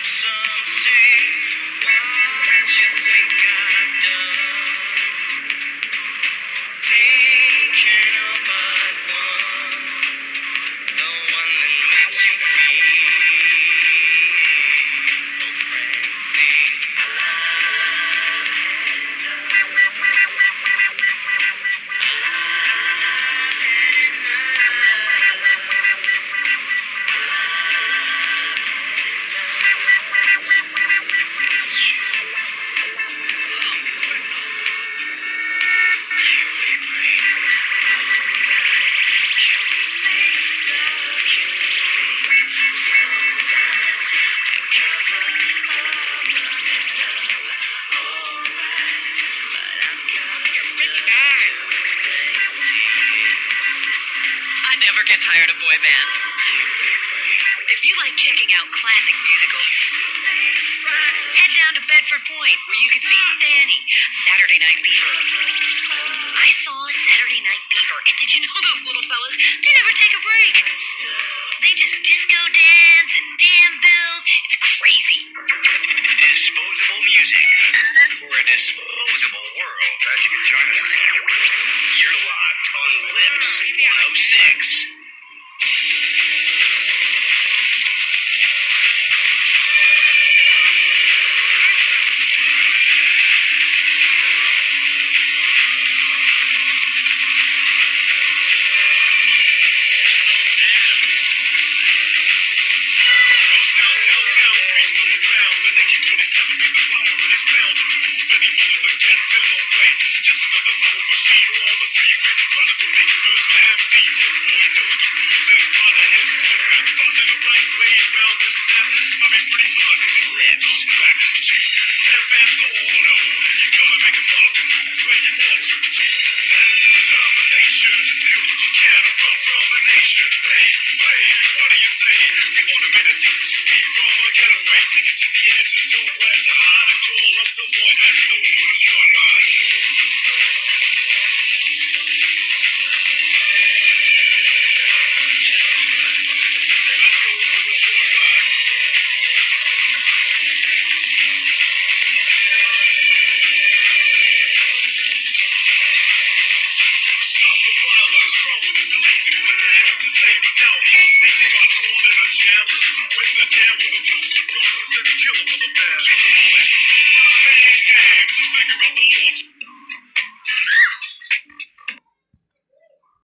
Some say, what you think I've done? Taking up but one, the one that makes you feel never get tired of boy bands. If you like checking out classic musicals, head down to Bedford Point, where you can see Fanny, Saturday Night Fever. I saw Saturday Night Fever, and did you know those little fellas? They never take a break. They just disco dance and damn build. It's crazy. disposable music for a disposable world. Glad you could join us. You're locked on Lips 106. Just another power machine on the freeway. Running the makers, MC, knowing the rules and on the head. Finding the right way around this map. Might be pretty hard, this is red on track. Chief, never been thought of. You gotta make a mark and move where you want to. Determination, steal what you can and run from the nation. Hey, what do you say? We automated secret speed from a getaway. Take it to the edge, there's nowhere to hide and call up the boy that's known for the joyride. Figure out the laws.